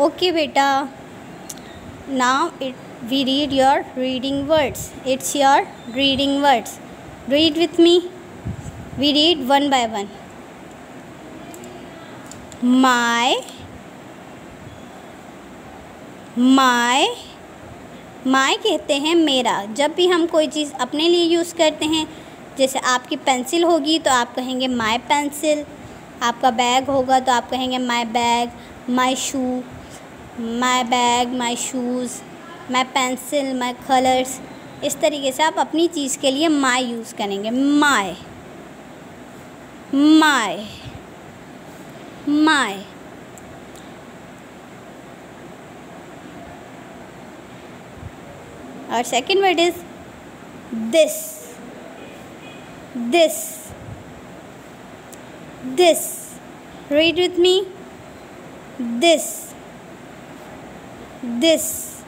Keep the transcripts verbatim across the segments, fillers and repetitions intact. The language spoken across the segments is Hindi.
Okay beta, now it we read your reading words. It's your reading words. Read with me. We read one by one. My, my, my कहते हैं मेरा। जब भी हम कोई चीज़ अपने लिए यूज़ करते हैं, जैसे आपकी पेंसिल होगी तो आप कहेंगे माय पेंसिल, आपका बैग होगा तो आप कहेंगे my bag, my shoe, my bag, my shoes, my pencil, my colours. इस तरीके से आप अपनी चीज़ के लिए माय यूज़ करेंगे। My, my, my. और second word is this, this, this. Read with me. This, this,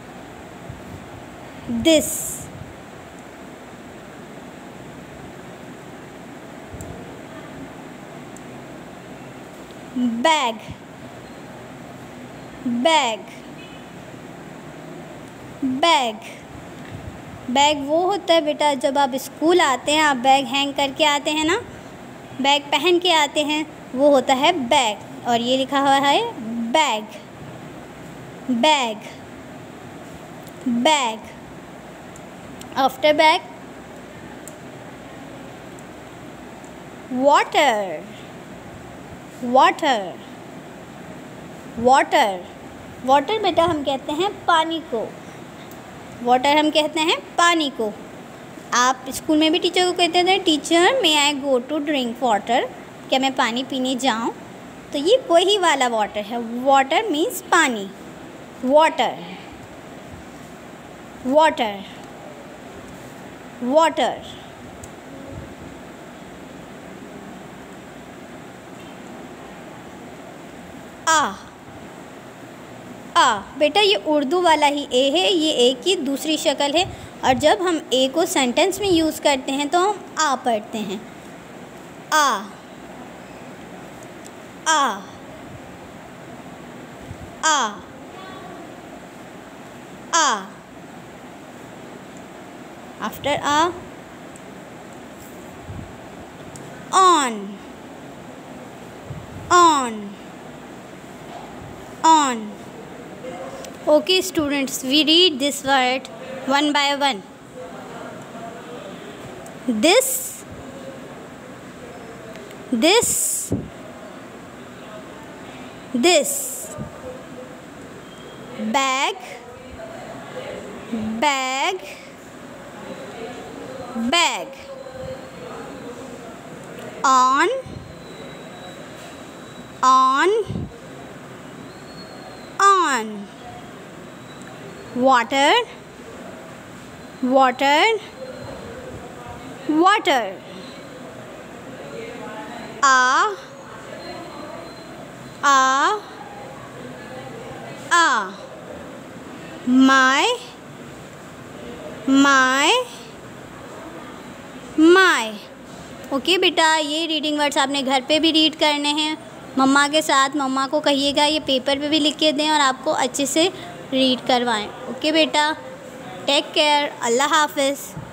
this. Bag, bag, bag. Bag वो होता है बेटा जब आप स्कूल आते हैं, आप बैग हैंग करके आते हैं ना, बैग पहन के आते हैं, वो होता है बैग। और ये लिखा हुआ है bag, bag, bag. After bag water, water, water. Water बेटा हम कहते हैं पानी को, वाटर हम कहते हैं पानी को। आप स्कूल में भी टीचर को कहते थे, teacher may I go to drink water, क्या मैं पानी पीने जाऊं? तो ये वही वाला वाटर है। वाटर मीन्स पानी। Water, water, water. आ, आ बेटा ये उर्दू वाला ही ए है, ये ए की दूसरी शक्ल है। और जब हम ए को सेंटेंस में यूज़ करते हैं तो हम आ पढ़ते हैं। आ, आ, आ, आ। आफ्टर आ on, on, on. Okay students, we read this word one by one. This, this, this. Bag, bag, bag. On, on, on. Water, water, water. A, a, a. My, my, my. Okay बेटा, ये रीडिंग वर्ड्स आपने घर पे भी रीड करने हैं मम्मा के साथ। मम्मा को कहिएगा ये पेपर पे भी लिख के दें और आपको अच्छे से रीड करवाएं। ओके बेटा, टेक केयर, अल्लाह हाफ़िज़।